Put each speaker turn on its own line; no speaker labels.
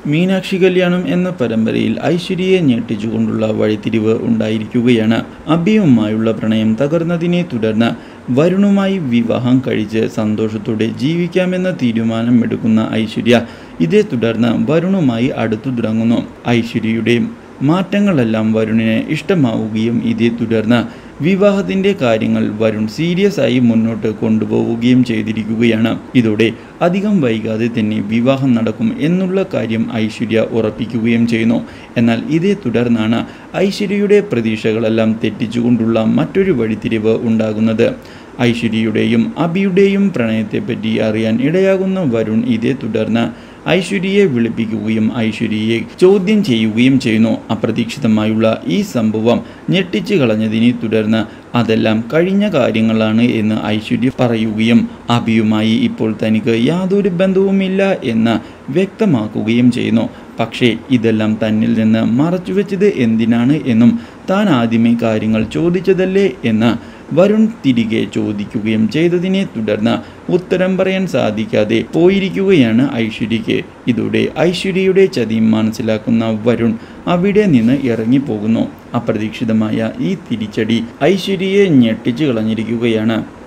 മീനാക്ഷി കല്യാണം എന്ന പരമ്പരയിൽ ഐശ്വര്യയെ ഞെട്ടിച്ചുകൊണ്ടുള്ള വഴിത്തിരിവ് ഉണ്ടായിരിക്കുകയാണ്. അഭിയുമായുള്ള പ്രണയം തകർന്നതിനെ തുടർന്ന് വരുണുമായി വിവാഹം കഴിച്ച് സന്തോഷത്തോടെ ജീവിക്കാമെന്ന തീരുമാനമെടുക്കുന്ന ഐശ്വര്യ ഇതേ തുടർന്ന് വരുണുമായി അടുത്തു തുടങ്ങുന്നു. ഐശ്വര്യയുടെ മാറ്റങ്ങളെല്ലാം വരുണിനെ ഇഷ്ടമാവുകയും ഇതേ തുടർന്ന് വിവാഹത്തിൻ്റെ കാര്യങ്ങൾ വരുൺ സീരിയസ് ആയി മുന്നോട്ട് കൊണ്ടുപോവുകയും ചെയ്തിരിക്കുകയാണ്. ഇതോടെ അധികം വൈകാതെ തന്നെ വിവാഹം നടക്കും എന്നുള്ള കാര്യം ഐശ്വര്യ ഉറപ്പിക്കുകയും ചെയ്യുന്നു. എന്നാൽ ഇതേ തുടർന്നാണ് ഐശ്വര്യയുടെ പ്രതീക്ഷകളെല്ലാം തെറ്റിച്ചുകൊണ്ടുള്ള മറ്റൊരു വഴിത്തിരിവ് ഉണ്ടാകുന്നത്. ഐശ്വര്യയുടെയും അഭിയുടെയും പ്രണയത്തെപ്പറ്റി അറിയാൻ ഇടയാകുന്ന വരുൺ ഇതേ തുടർന്ന് ഐശ്വര്യയെ വിളിപ്പിക്കുകയും ഐശ്വര്യയെ ചോദ്യം ചെയ്യുകയും ചെയ്യുന്നു. അപ്രതീക്ഷിതമായുള്ള ഈ സംഭവം ഞെട്ടിച്ചു കളഞ്ഞതിനെ തുടർന്ന് അതെല്ലാം കഴിഞ്ഞ കാര്യങ്ങളാണ് എന്ന് ഐശ്വര്യ പറയുകയും അഭിയുമായി ഇപ്പോൾ തനിക്ക് യാതൊരു ബന്ധവുമില്ല എന്ന് വ്യക്തമാക്കുകയും ചെയ്യുന്നു. പക്ഷേ ഇതെല്ലാം തന്നിൽ നിന്ന് മറച്ചുവെച്ചത് എന്തിനാണ് എന്നും താൻ ആദ്യമേ കാര്യങ്ങൾ ചോദിച്ചതല്ലേ എന്ന് വരുൺ തിരികെ ചോദിക്കുകയും ചെയ്തതിനെ തുടർന്ന് ഉത്തരം പറയാൻ സാധിക്കാതെ പോയിരിക്കുകയാണ് ഐശ്വര്യയ്ക്ക്. ഇതോടെ ഐശ്വര്യയുടെ ചതി മനസ്സിലാക്കുന്ന വരുൺ അവിടെ നിന്ന് ഇറങ്ങിപ്പോകുന്നു. അപ്രതീക്ഷിതമായ ഈ തിരിച്ചടി ഐശ്വര്യയെ ഞെട്ടിച്ചു കളഞ്ഞിരിക്കുകയാണ്.